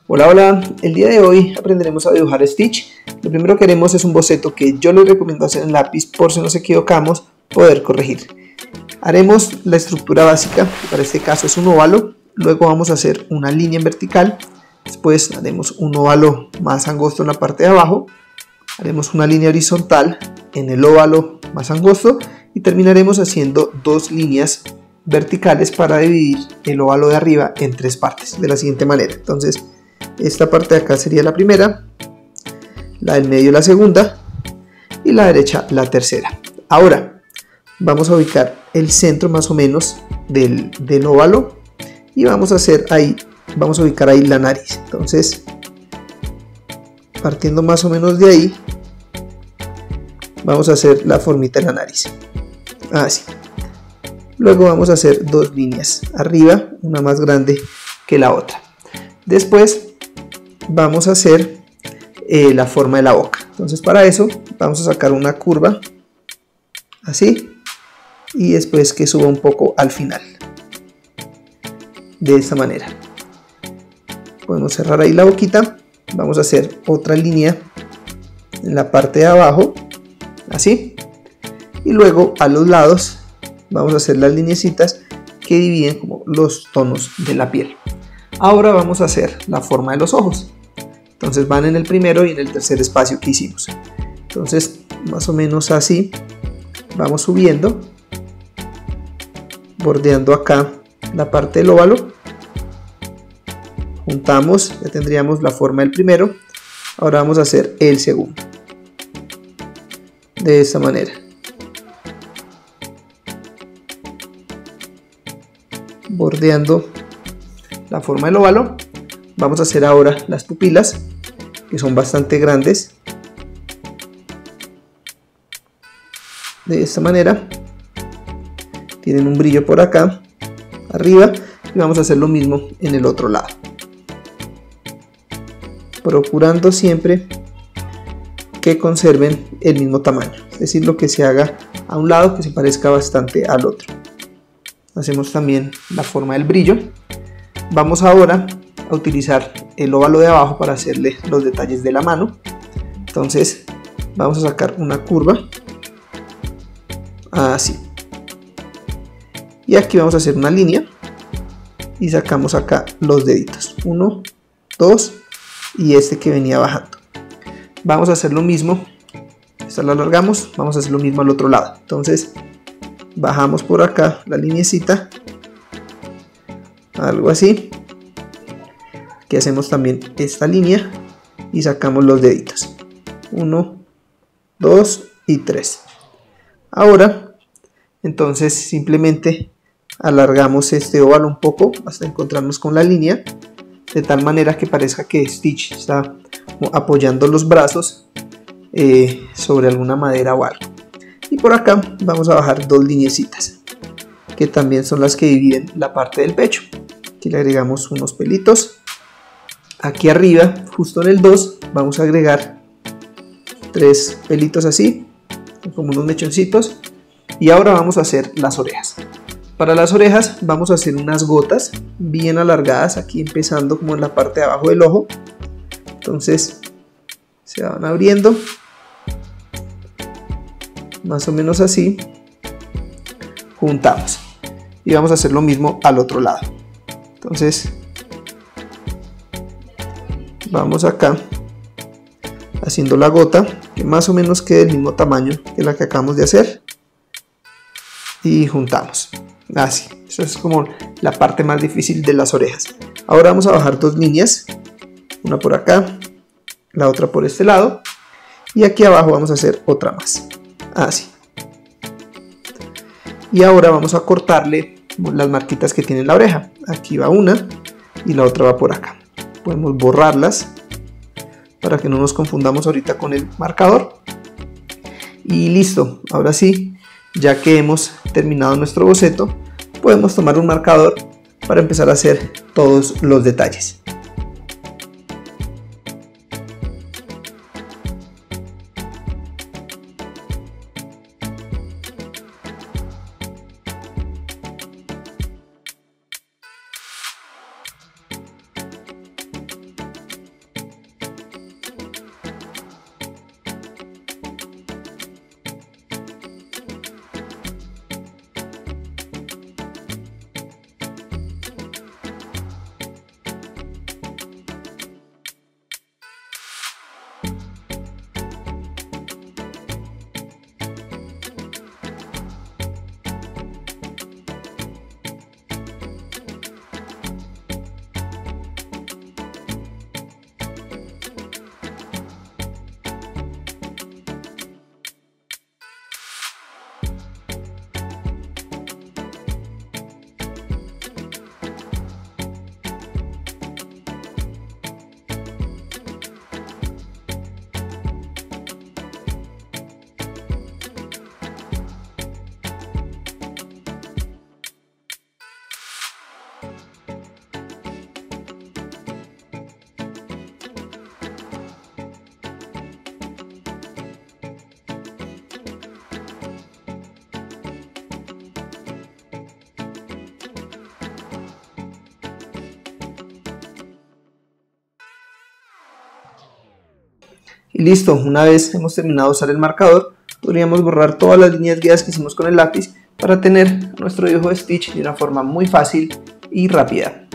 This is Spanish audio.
Hola, hola, el día de hoy aprenderemos a dibujar Stitch. Lo primero que haremos es un boceto que yo les recomiendo hacer en lápiz por si nos equivocamos, poder corregir. Haremos la estructura básica, que para este caso es un óvalo, luego vamos a hacer una línea en vertical, después haremos un óvalo más angosto en la parte de abajo, haremos una línea horizontal en el óvalo más angosto y terminaremos haciendo dos líneas verticales para dividir el óvalo de arriba en tres partes de la siguiente manera. Entonces esta parte de acá sería la primera, la del medio la segunda y la derecha la tercera. Ahora vamos a ubicar el centro más o menos del óvalo y vamos a ubicar ahí la nariz. Entonces, partiendo más o menos de ahí, vamos a hacer la formita de la nariz, así. Luego vamos a hacer dos líneas arriba, una más grande que la otra. Después vamos a hacer la forma de la boca. Entonces para eso vamos a sacar una curva así y después que suba un poco al final, de esta manera. Podemos cerrar ahí la boquita. Vamos a hacer otra línea en la parte de abajo, así, y luego a los lados vamos a hacer las lineecitas que dividen como los tonos de la piel. Ahora vamos a hacer la forma de los ojos. Entonces van en el primero y en el tercer espacio que hicimos. Entonces más o menos así vamos subiendo, bordeando acá la parte del óvalo. Juntamos, ya tendríamos la forma del primero. Ahora vamos a hacer el segundo. De esta manera. Bordeando la forma del óvalo. Vamos a hacer ahora las pupilas, que son bastante grandes, de esta manera. Tienen un brillo por acá arriba y vamos a hacer lo mismo en el otro lado, procurando siempre que conserven el mismo tamaño, es decir, lo que se haga a un lado que se parezca bastante al otro. Hacemos también la forma del brillo. Vamos ahora a utilizar el óvalo de abajo para hacerle los detalles de la mano. Entonces vamos a sacar una curva así y aquí vamos a hacer una línea y sacamos acá los deditos, 1, 2 y este que venía bajando. Vamos a hacer lo mismo, esta la alargamos, vamos a hacer lo mismo al otro lado. Entonces bajamos por acá la linecita, algo así. Aquí hacemos también esta línea y sacamos los deditos, 1, 2 y 3. Ahora entonces simplemente alargamos este óvalo un poco hasta encontrarnos con la línea, de tal manera que parezca que Stitch está apoyando los brazos sobre alguna madera o algo. Y por acá vamos a bajar dos lineecitas que también son las que dividen la parte del pecho. Aquí le agregamos unos pelitos. Aquí arriba, justo en el 2, vamos a agregar tres pelitos así, como unos mechoncitos. Y ahora vamos a hacer las orejas. Para las orejas vamos a hacer unas gotas bien alargadas, aquí empezando como en la parte de abajo del ojo. Entonces se van abriendo, más o menos así. Juntamos y vamos a hacer lo mismo al otro lado. Entonces vamos acá haciendo la gota que más o menos quede del mismo tamaño que la que acabamos de hacer y juntamos así. Eso es como la parte más difícil de las orejas. Ahora vamos a bajar dos líneas, una por acá, la otra por este lado, y aquí abajo vamos a hacer otra más, así. Y ahora vamos a cortarle las marquitas que tiene la oreja. Aquí va una y la otra va por acá. Podemos borrarlas para que no nos confundamos ahorita con el marcador. Y listo, ahora sí, ya que hemos terminado nuestro boceto, podemos tomar un marcador para empezar a hacer todos los detalles. Y listo, una vez hemos terminado de usar el marcador, podríamos borrar todas las líneas guías que hicimos con el lápiz para tener nuestro dibujo de Stitch de una forma muy fácil y rápida.